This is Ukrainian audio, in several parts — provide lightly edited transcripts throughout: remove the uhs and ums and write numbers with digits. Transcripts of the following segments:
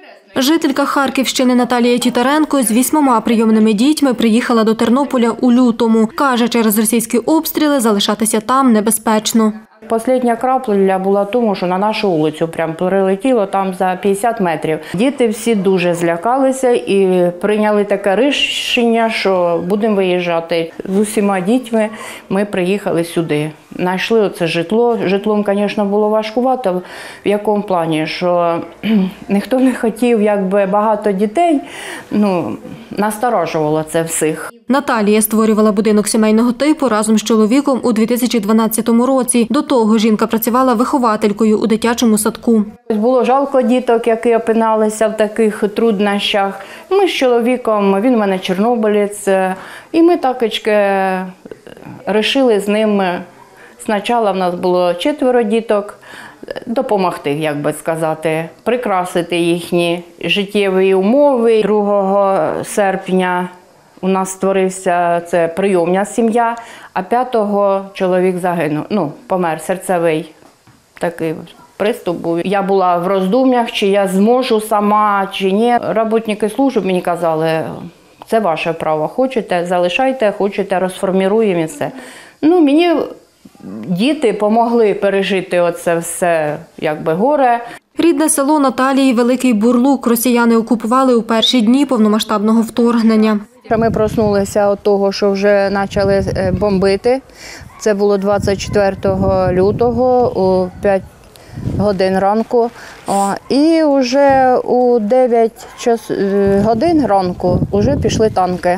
Жителька Харківщини Наталія Тітаренко з 8 прийомними дітьми приїхала до Тернополя у лютому. Каже, через російські обстріли залишатися там небезпечно. Остання крапля була в тому, що на нашу вулицю прям прилетіло там за 50 метрів. Діти всі дуже злякалися і прийняли таке рішення, що будемо виїжджати. З усіма дітьми ми приїхали сюди. Знайшли оце житло. Житлом, звісно, було важкувато. В якому плані? Що ніхто не хотів, якби багато дітей, насторожувало це всіх. Наталія створювала будинок сімейного типу разом з чоловіком у 2012 році. До того жінка працювала вихователькою у дитячому садку. Було жалко діток, які опиналися в таких труднощах. Ми з чоловіком, він в мене чорнобилець, і ми такочки вирішили з ним. Спочатку в нас було 4 діток, допомогти, як би сказати, прикрасити їхні життєві умови. 2 серпня у нас створився це прийомна сім'я, а 5-го чоловік загинув, помер, серцевий такий приступ був. Я була в роздум'ях, чи я зможу сама, чи ні. Роботники служби мені казали, це ваше право, хочете – залишайте, хочете – розформіруємо і все. Мені діти допомогли пережити оце все, горе. Рідне село Наталії – Великий Бурлук. Росіяни окупували у перші дні повномасштабного вторгнення. Ми проснулися від того, що вже почали бомбити. Це було 24 лютого о 5 годин ранку. І вже у 9 годин ранку вже пішли танки.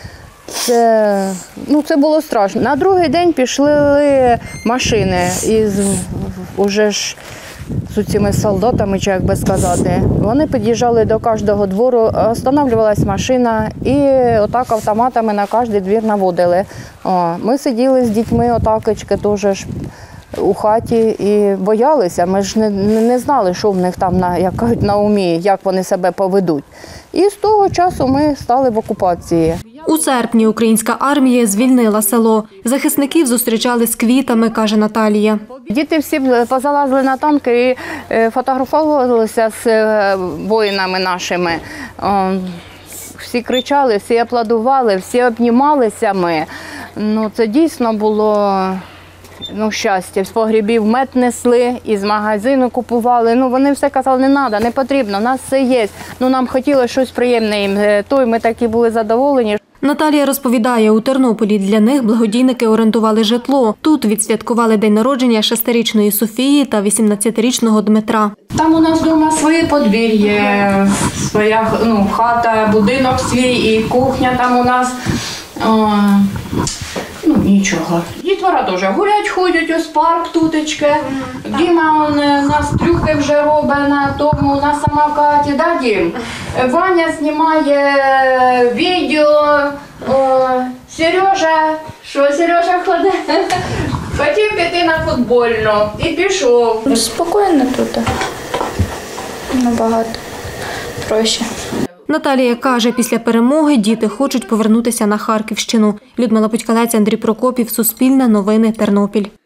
Це було страшно. На другий день пішли машини з цими солдатами, чи як би сказати. Вони під'їжджали до кожного двору, останавливалась машина і отак автоматами на кожний двір наводили. Ми сиділи з дітьми отакочки теж у хаті і боялися. Ми ж не знали, що в них там на умі, як вони себе поведуть. І з того часу ми стали в окупації. У серпні українська армія звільнила село. Захисників зустрічали з квітами, каже Наталія. Діти всі позалазили на танки і фотографувалися з воїнами нашими. Всі кричали, всі аплодували, всі обнімалися ми. Це дійсно було щастя. З погрібів мед несли, із магазину купували. Вони все казали, не треба, не потрібно, у нас все є. Нам хотілося щось приємне їм. Ми такі були задоволені. Наталія розповідає, у Тернополі для них благодійники орендували житло. Тут відсвяткували день народження 6-річної Софії та 18-річного Дмитра. Там у нас вдома своє подвір'я, своя хата, будинок свій і кухня там у нас. Нічого. Дітвора теж гулять, ходять, ось парк тутечки. Діма у нас трюки вже робить на самокаті, да, Дім? Ваня знімає відео. Сережа ходить. Хотів піти на футбольну і пішов. Спокійно тут, набагато проще. Наталія каже, після перемоги діти хочуть повернутися на Харківщину. Людмила Путькалець, Андрій Прокопів, Суспільне новини, Тернопіль.